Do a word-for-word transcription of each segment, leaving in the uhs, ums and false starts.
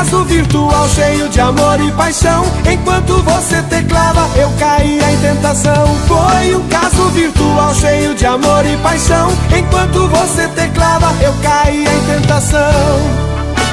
caso virtual cheio de amor e paixão. Enquanto você teclava, eu caía em tentação. Foi um caso virtual cheio de amor e paixão. Enquanto você teclava, eu caía em tentação.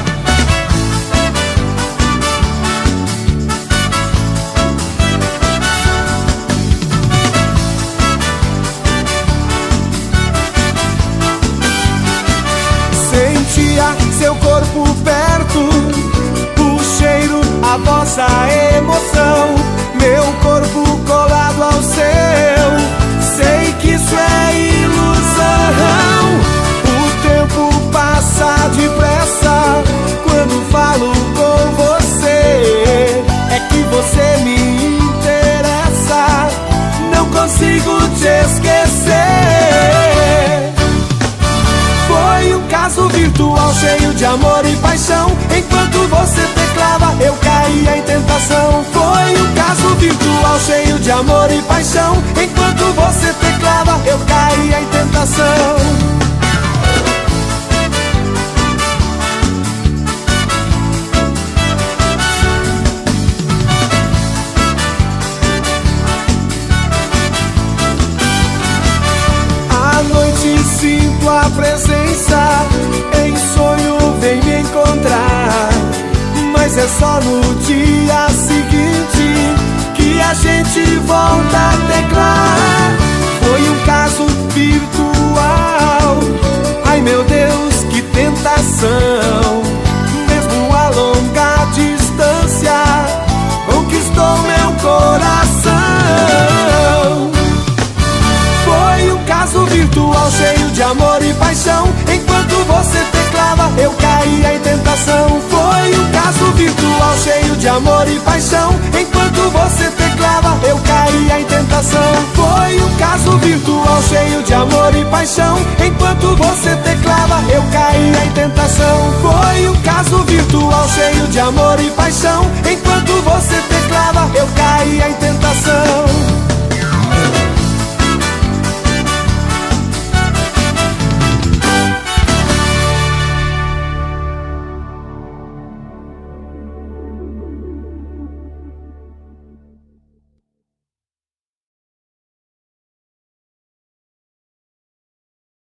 Sentia seu corpo perto, o cheiro, a vossa emoção, meu corpo colado ao seu. Sei que isso é ilusão. O tempo passa depressa quando falo com você. É que você me interessa, não consigo te esquecer. Foi um caso virtual cheio de amor e paixão. Enquanto você teclava, eu caía em tentação. Foi um caso virtual cheio de amor e paixão. Enquanto você teclava, eu caía em tentação. À noite sinto a presença, em sonho vem me encontrar. Mas é só no dia seguinte que a gente volta a teclar. Foi um caso virtual, ai meu Deus, que tentação. Mesmo a longa distância, conquistou meu coração. Foi um caso virtual cheio de amor e paixão. Enquanto você teclava, eu caía em tentação. Foi um caso virtual cheio de amor e paixão. Enquanto você teclava, eu caía em tentação. Foi um caso virtual cheio de amor e paixão. Enquanto você teclava, eu caía em tentação. Foi um caso virtual cheio de amor e paixão. Enquanto você teclava, eu caía em tentação.